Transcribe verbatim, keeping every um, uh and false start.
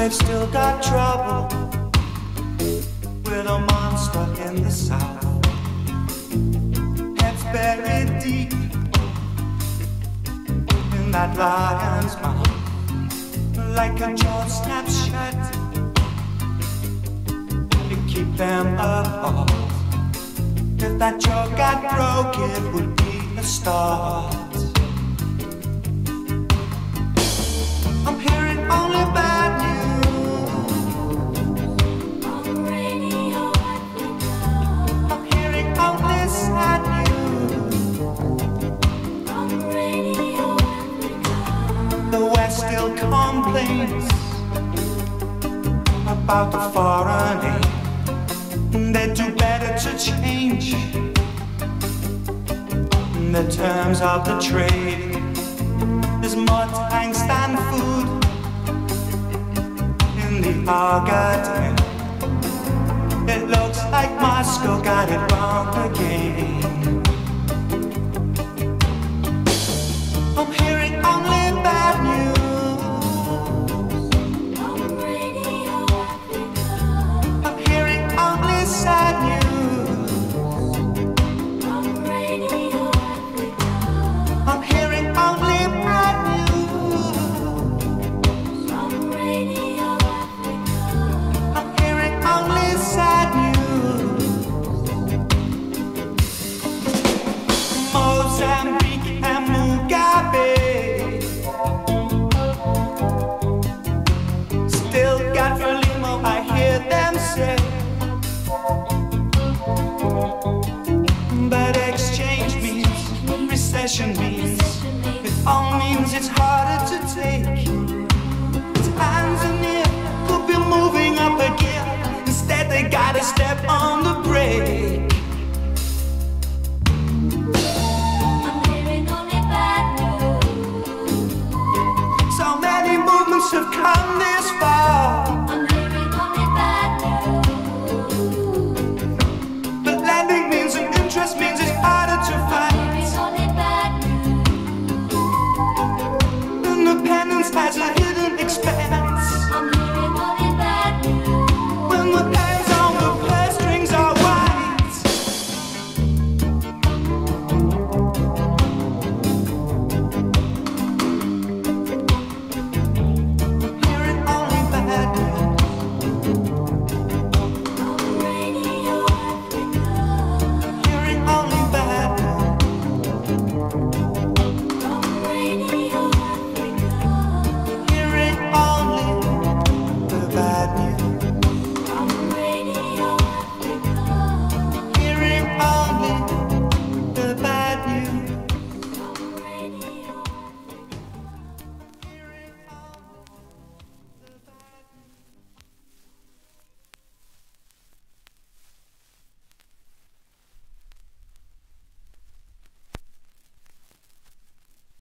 they've still got trouble with a monster in the south. Heads buried deep in that lion's mouth, like a jaw snaps shut. You keep them apart. If that jaw got broke, it would be a start. I'm hearing only bad news on Radio Africa. I'm hearing only sad news on Radio Africa. The West still complains about the foreign aid. They do better to change the terms of the trade. There's more tanks than food in the Argentine. It looks like Moscow got it wrong again. I'm hearing only bad news on Radio Africa. I'm hearing only sad news on Radio Africa. I'm hearing only bad news on Radio Africa. I'm hearing only sad news. Mozambique and Mugabe still got Frelimo, I hear them say. But exchange means, recession means, it all means it's harder to take. Tanzania could be moving up again. Instead they gotta step on the brake. I'm hearing only bad news. So many movements have come this far, I'm hearing only bad news. but lending means and interest means it's harder to find. Hearing only bad news. Independence has a